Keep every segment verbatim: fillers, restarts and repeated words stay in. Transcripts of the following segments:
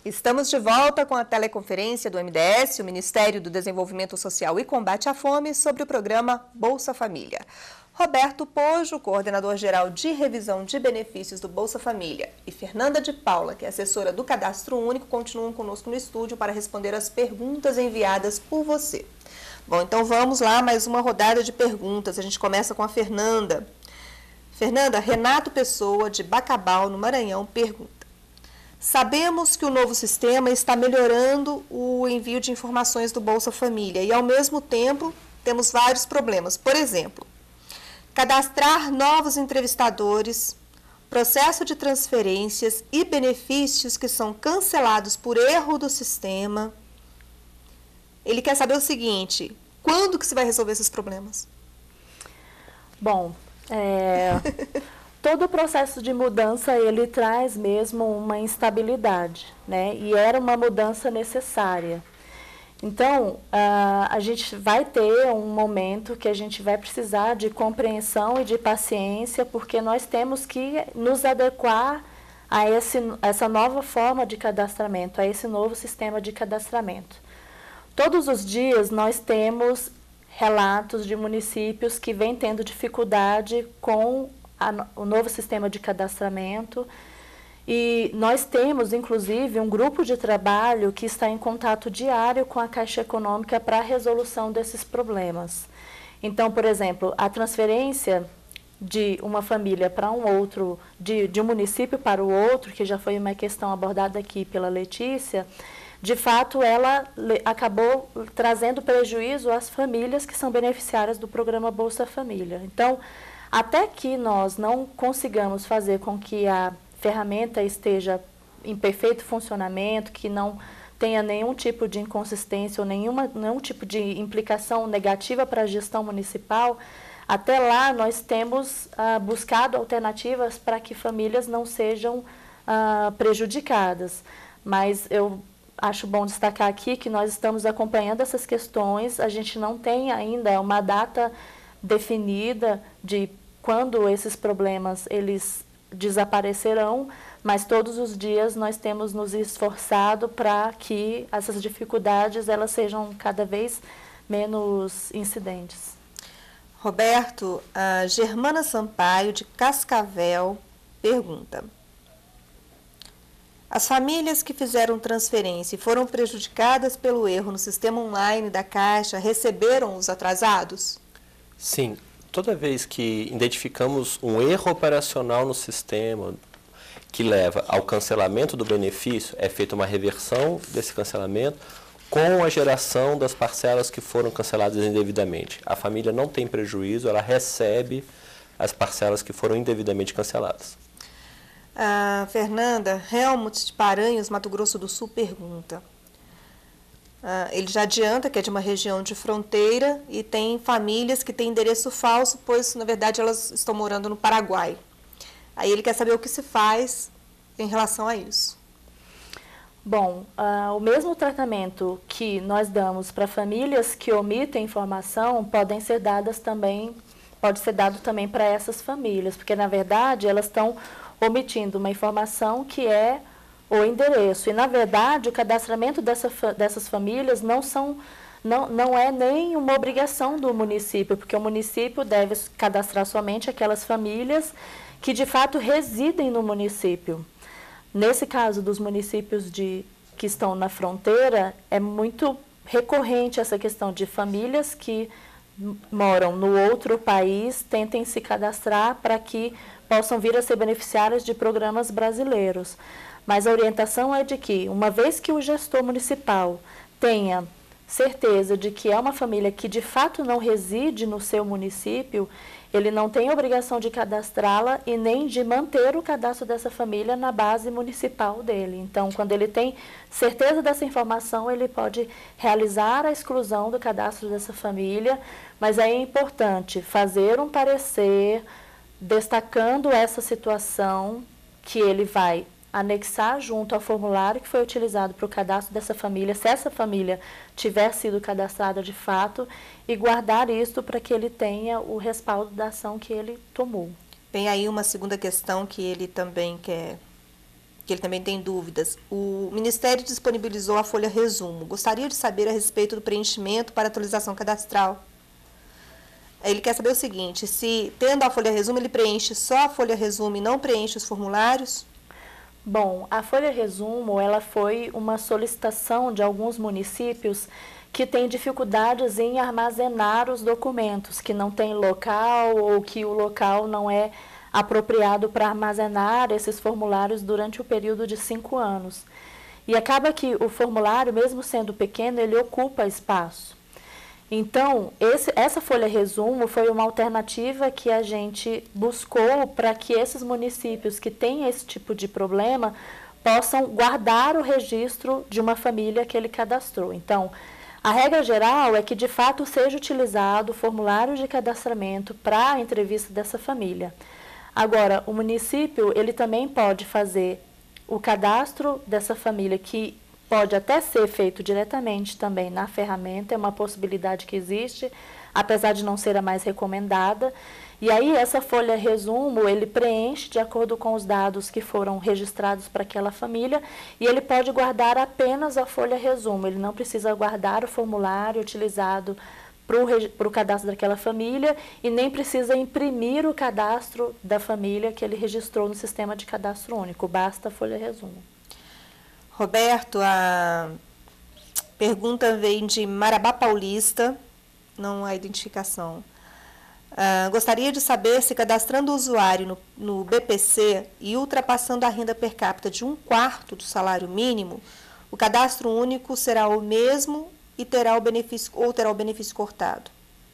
Estamos de volta com a teleconferência do M D S, o Ministério do Desenvolvimento Social e Combate à Fome, sobre o programa Bolsa Família. Roberto Pojo, coordenador-geral de revisão de benefícios do Bolsa Família, e Fernanda de Paula, que é assessora do Cadastro Único, continuam conosco no estúdio para responder as perguntas enviadas por você. Bom, então vamos lá, mais uma rodada de perguntas. A gente começa com a Fernanda. Fernanda, Renato Pessoa, de Bacabal, no Maranhão, pergunta: sabemos que o novo sistema está melhorando o envio de informações do Bolsa Família e, ao mesmo tempo, temos vários problemas. Por exemplo, cadastrar novos entrevistadores, processo de transferências e benefícios que são cancelados por erro do sistema. Ele quer saber o seguinte: quando que se vai resolver esses problemas? Bom, é... todo o processo de mudança, ele traz mesmo uma instabilidade, né? E era uma mudança necessária. Então, a, a gente vai ter um momento que a gente vai precisar de compreensão e de paciência, porque nós temos que nos adequar a esse, essa nova forma de cadastramento, a esse novo sistema de cadastramento. Todos os dias nós temos relatos de municípios que vêm tendo dificuldade com A, o novo sistema de cadastramento, e nós temos, inclusive, um grupo de trabalho que está em contato diário com a Caixa Econômica para a resolução desses problemas. Então, por exemplo, a transferência de uma família para um outro, de, de um município para o outro, que já foi uma questão abordada aqui pela Letícia, de fato, ela acabou trazendo prejuízo às famílias que são beneficiárias do programa Bolsa Família. Então, até que nós não consigamos fazer com que a ferramenta esteja em perfeito funcionamento, que não tenha nenhum tipo de inconsistência ou nenhuma, nenhum tipo de implicação negativa para a gestão municipal, até lá nós temos ah, buscado alternativas para que famílias não sejam ah, prejudicadas. Mas eu acho bom destacar aqui que nós estamos acompanhando essas questões, a gente não tem ainda uma data definida de quando esses problemas eles desaparecerão, mas todos os dias nós temos nos esforçado para que essas dificuldades elas sejam cada vez menos incidentes. Roberto, a Germana Sampaio, de Cascavel, pergunta: as famílias que fizeram transferência e foram prejudicadas pelo erro no sistema online da Caixa receberam os atrasados? Sim. Toda vez que identificamos um erro operacional no sistema que leva ao cancelamento do benefício, é feita uma reversão desse cancelamento com a geração das parcelas que foram canceladas indevidamente. A família não tem prejuízo, ela recebe as parcelas que foram indevidamente canceladas. A Fernanda Helmut, de Paranhos, Mato Grosso do Sul, pergunta: Uh, ele já adianta que é de uma região de fronteira e tem famílias que têm endereço falso, pois, na verdade, elas estão morando no Paraguai. Aí ele quer saber o que se faz em relação a isso. Bom, uh, o mesmo tratamento que nós damos para famílias que omitem informação podem ser dadas também, pode ser dado também para essas famílias, porque, na verdade, elas estão omitindo uma informação que é o endereço. E, na verdade, o cadastramento dessa, dessas famílias não, são, não, não é nem uma obrigação do município, porque o município deve cadastrar somente aquelas famílias que, de fato, residem no município. Nesse caso dos municípios de, que estão na fronteira, é muito recorrente essa questão de famílias que moram no outro país tentem se cadastrar para que possam vir a ser beneficiárias de programas brasileiros. Mas a orientação é de que, uma vez que o gestor municipal tenha certeza de que é uma família que de fato não reside no seu município, ele não tem obrigação de cadastrá-la e nem de manter o cadastro dessa família na base municipal dele. Então, quando ele tem certeza dessa informação, ele pode realizar a exclusão do cadastro dessa família, mas aí é importante fazer um parecer destacando essa situação que ele vai anexar junto ao formulário que foi utilizado para o cadastro dessa família, se essa família tiver sido cadastrada de fato, e guardar isso para que ele tenha o respaldo da ação que ele tomou. Tem aí uma segunda questão que ele também quer que ele também tem dúvidas. O Ministério disponibilizou a folha resumo. Gostaria de saber a respeito do preenchimento para atualização cadastral. Ele quer saber o seguinte, se tendo a folha resumo, ele preenche só a folha resumo e não preenche os formulários? Bom, a folha resumo, ela foi uma solicitação de alguns municípios que têm dificuldades em armazenar os documentos, que não tem local ou que o local não é apropriado para armazenar esses formulários durante o período de cinco anos. E acaba que o formulário, mesmo sendo pequeno, ele ocupa espaço. Então, esse, essa folha resumo foi uma alternativa que a gente buscou para que esses municípios que têm esse tipo de problema possam guardar o registro de uma família que ele cadastrou. Então, a regra geral é que, de fato, seja utilizado o formulário de cadastramento para a entrevista dessa família. Agora, o município, ele também pode fazer o cadastro dessa família, que pode até ser feito diretamente também na ferramenta, é uma possibilidade que existe, apesar de não ser a mais recomendada. E aí, essa folha resumo, ele preenche de acordo com os dados que foram registrados para aquela família, e ele pode guardar apenas a folha resumo, ele não precisa guardar o formulário utilizado para o cadastro daquela família e nem precisa imprimir o cadastro da família que ele registrou no sistema de cadastro único, basta a folha resumo. Roberto, a pergunta vem de Marabá Paulista, não há identificação. Uh, gostaria de saber se cadastrando o usuário no, no B P C e ultrapassando a renda per capita de um quarto do salário mínimo, o cadastro único será o mesmo e terá o benefício, ou terá o benefício cortado.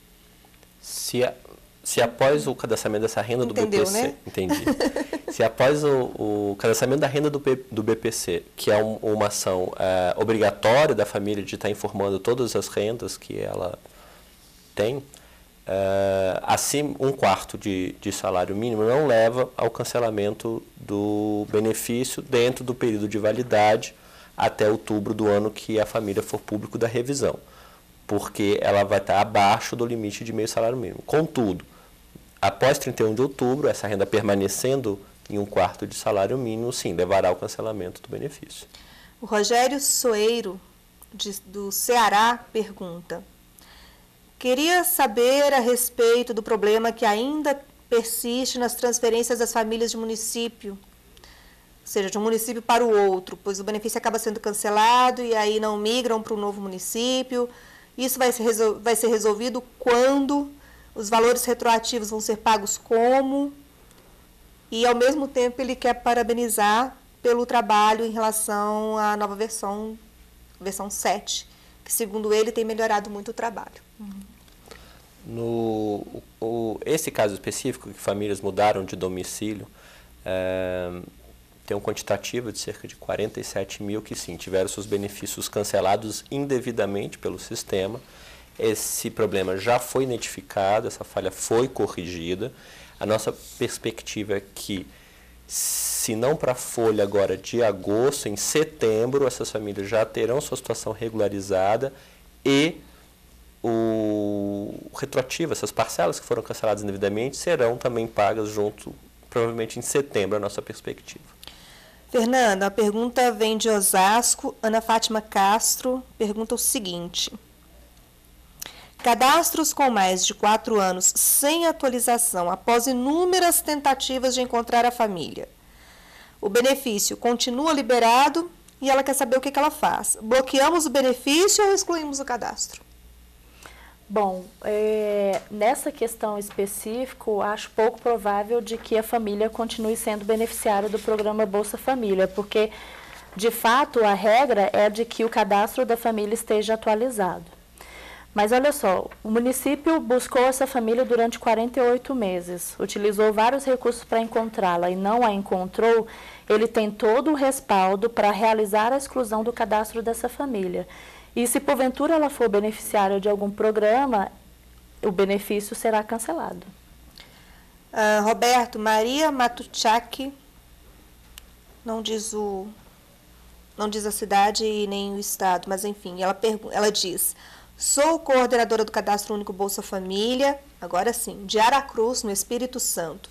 Se, a, se após o cadastramento dessa renda Entendeu, do B P C, né? entendi. Se após o, o cadastramento da renda do, do B P C, que é um, uma ação é, obrigatória da família de estar informando todas as rendas que ela tem, é, assim, um quarto de, de salário mínimo não leva ao cancelamento do benefício dentro do período de validade até outubro do ano que a família for público da revisão, porque ela vai estar abaixo do limite de meio salário mínimo. Contudo, após trinta e um de outubro, essa renda permanecendo em um quarto de salário mínimo, sim, levará ao cancelamento do benefício. O Rogério Soeiro, de, do Ceará, pergunta: queria saber a respeito do problema que ainda persiste nas transferências das famílias de município, ou seja, de um município para o outro, pois o benefício acaba sendo cancelado e aí não migram para o novo município. Isso vai ser, resol- vai ser resolvido quando? Os valores retroativos vão ser pagos como? E, ao mesmo tempo, ele quer parabenizar pelo trabalho em relação à nova versão, versão sete, que, segundo ele, tem melhorado muito o trabalho. No, o, esse caso específico, que famílias mudaram de domicílio, é, tem um quantitativo de cerca de quarenta e sete mil que, sim, tiveram seus benefícios cancelados indevidamente pelo sistema. Esse problema já foi identificado, essa falha foi corrigida. A nossa perspectiva é que, se não para a folha agora de agosto, em setembro, essas famílias já terão sua situação regularizada e o retroativo, essas parcelas que foram canceladas indevidamente, serão também pagas junto, provavelmente em setembro, a nossa perspectiva. Fernanda, a pergunta vem de Osasco. Ana Fátima Castro pergunta o seguinte: cadastros com mais de quatro anos sem atualização após inúmeras tentativas de encontrar a família, o benefício continua liberado e ela quer saber o que, que ela faz. Bloqueamos o benefício ou excluímos o cadastro? Bom, é, nessa questão específica, acho pouco provável de que a família continue sendo beneficiária do programa Bolsa Família, porque, de fato, a regra é de que o cadastro da família esteja atualizado. Mas olha só, o município buscou essa família durante quarenta e oito meses, utilizou vários recursos para encontrá-la e não a encontrou, ele tem todo o respaldo para realizar a exclusão do cadastro dessa família. E se porventura ela for beneficiária de algum programa, o benefício será cancelado. Uh, Roberto, Maria Matuchak, não diz o, não diz a cidade e nem o estado, mas enfim, ela, ela diz: sou coordenadora do Cadastro Único Bolsa Família, agora sim, de Aracruz, no Espírito Santo.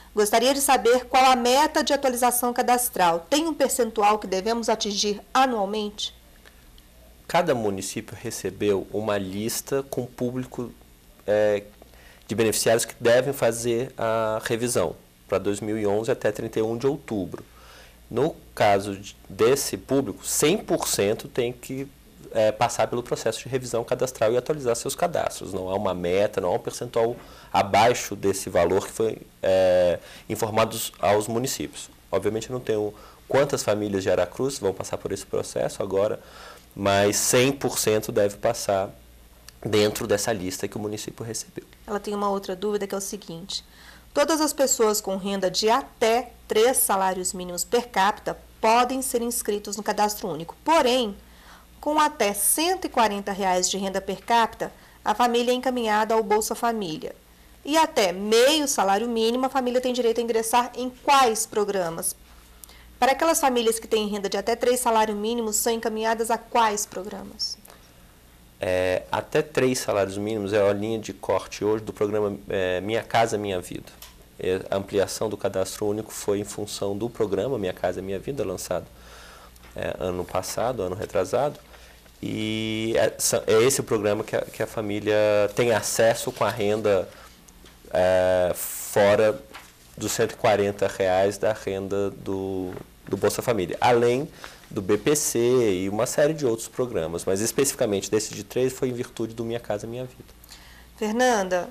Gostaria de saber qual a meta de atualização cadastral. Tem um percentual que devemos atingir anualmente? Cada município recebeu uma lista com público é, de beneficiários que devem fazer a revisão para dois mil e onze até trinta e um de outubro. No caso desse público, cem por cento tem que é, passar pelo processo de revisão cadastral e atualizar seus cadastros. Não há uma meta, não há um percentual abaixo desse valor que foi é, informado aos municípios. Obviamente eu não tenho quantas famílias de Aracruz vão passar por esse processo agora, mas cem por cento deve passar dentro dessa lista que o município recebeu. Ela tem uma outra dúvida que é o seguinte: todas as pessoas com renda de até três salários mínimos per capita podem ser inscritos no cadastro único. Porém, com até cento e quarenta reais de renda per capita, a família é encaminhada ao Bolsa Família. E até meio salário mínimo, a família tem direito a ingressar em quais programas? Para aquelas famílias que têm renda de até três salários mínimos, são encaminhadas a quais programas? É, até três salários mínimos é a linha de corte hoje do programa é, Minha Casa Minha Vida. É, a ampliação do cadastro único foi em função do programa Minha Casa Minha Vida, lançado é, ano passado, ano retrasado. E é, é esse o programa que a, que a família tem acesso com a renda é, fora dos cento e quarenta reais da renda do, do Bolsa Família, além do B P C e uma série de outros programas, mas especificamente desse de três foi em virtude do Minha Casa Minha Vida. Fernanda,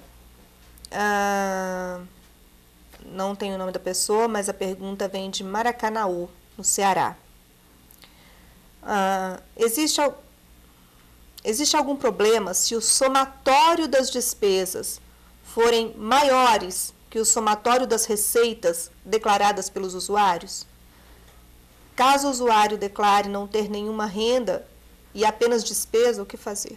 ah, não tem o nome da pessoa, mas a pergunta vem de Maracanaú, no Ceará. Ah, existe, existe algum problema se o somatório das despesas forem maiores que o somatório das receitas declaradas pelos usuários? Caso o usuário declare não ter nenhuma renda e apenas despesa, o que fazer?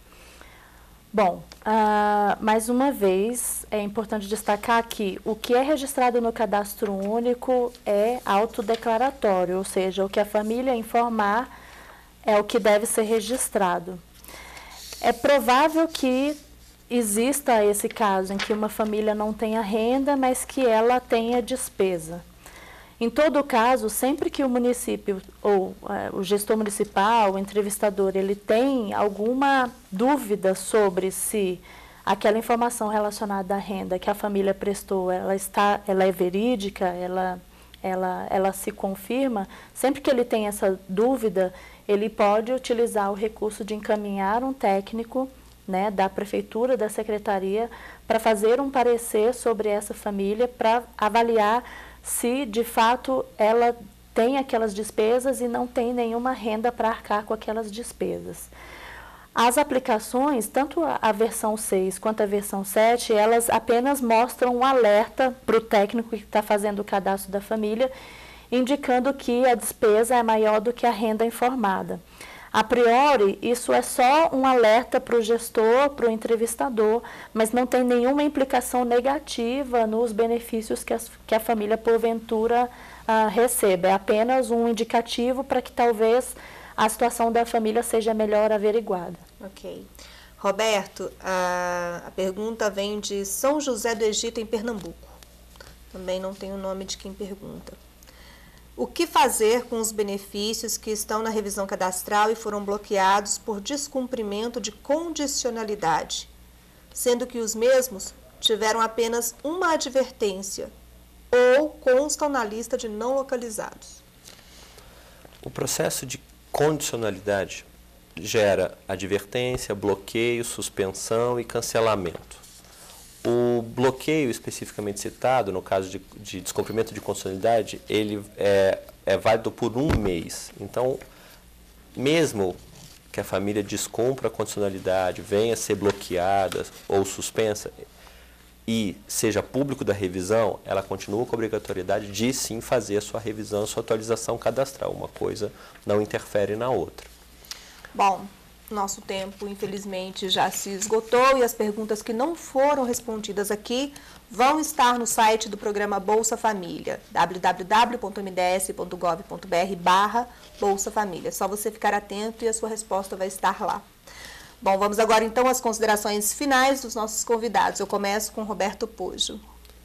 Bom, uh, mais uma vez, é importante destacar que o que é registrado no cadastro único é autodeclaratório, ou seja, o que a família informar é o que deve ser registrado. É provável que exista esse caso em que uma família não tenha renda, mas que ela tenha despesa. Em todo caso, sempre que o município ou uh, o gestor municipal, o entrevistador, ele tem alguma dúvida sobre se aquela informação relacionada à renda que a família prestou, ela, está, ela é verídica, ela, ela, ela se confirma, sempre que ele tem essa dúvida, ele pode utilizar o recurso de encaminhar um técnico, né, da prefeitura, da secretaria, para fazer um parecer sobre essa família, para avaliar se de fato ela tem aquelas despesas e não tem nenhuma renda para arcar com aquelas despesas. As aplicações, tanto a versão seis quanto a versão sete, elas apenas mostram um alerta para o técnico que está fazendo o cadastro da família, indicando que a despesa é maior do que a renda informada. A priori, isso é só um alerta para o gestor, para o entrevistador, mas não tem nenhuma implicação negativa nos benefícios que, as, que a família, porventura, ah, receba. É apenas um indicativo para que talvez a situação da família seja melhor averiguada. Ok. Roberto, a, a pergunta vem de São José do Egito, em Pernambuco. Também não tem o nome de quem pergunta. O que fazer com os benefícios que estão na revisão cadastral e foram bloqueados por descumprimento de condicionalidade, sendo que os mesmos tiveram apenas uma advertência ou constam na lista de não localizados? O processo de condicionalidade gera advertência, bloqueio, suspensão e cancelamento. O bloqueio especificamente citado, no caso de, de descumprimento de condicionalidade, ele é, é válido por um mês. Então, mesmo que a família descumpra a condicionalidade, venha a ser bloqueada ou suspensa e seja público da revisão, ela continua com a obrigatoriedade de sim fazer a sua revisão, a sua atualização cadastral. Uma coisa não interfere na outra. Bom, nosso tempo, infelizmente, já se esgotou e as perguntas que não foram respondidas aqui vão estar no site do programa Bolsa Família, w w w ponto m d s ponto gov ponto b r barra Bolsa Família. É só você ficar atento e a sua resposta vai estar lá. Bom, vamos agora então às considerações finais dos nossos convidados. Eu começo com Roberto Pojo.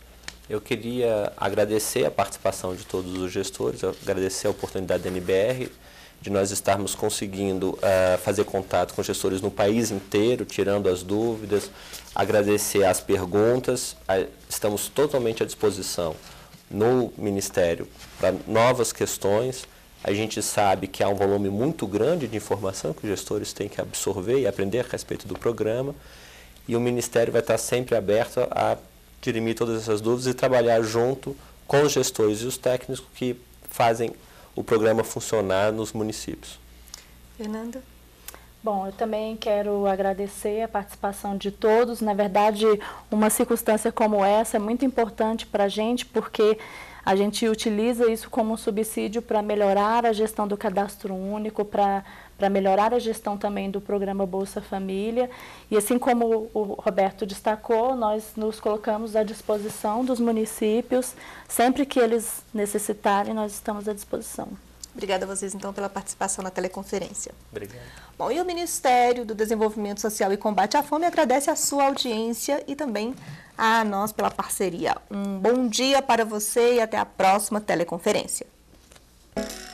Eu queria agradecer a participação de todos os gestores, agradecer a oportunidade da N B R, de nós estarmos conseguindo uh, fazer contato com gestores no país inteiro, tirando as dúvidas, agradecer as perguntas, uh, estamos totalmente à disposição no Ministério para novas questões. A gente sabe que há um volume muito grande de informação que os gestores têm que absorver e aprender a respeito do programa, e o Ministério vai estar sempre aberto a dirimir todas essas dúvidas e trabalhar junto com os gestores e os técnicos que fazem o programa funcionar nos municípios. Fernanda? Bom, eu também quero agradecer a participação de todos. Na verdade, uma circunstância como essa é muito importante para a gente, porque a gente utiliza isso como um subsídio para melhorar a gestão do cadastro único, para para melhorar a gestão também do programa Bolsa Família. E assim como o Roberto destacou, nós nos colocamos à disposição dos municípios. Sempre que eles necessitarem, nós estamos à disposição. Obrigada a vocês, então, pela participação na teleconferência. Obrigado. Bom, e o Ministério do Desenvolvimento Social e Combate à Fome agradece a sua audiência e também a nós pela parceria. Um bom dia para você e até a próxima teleconferência.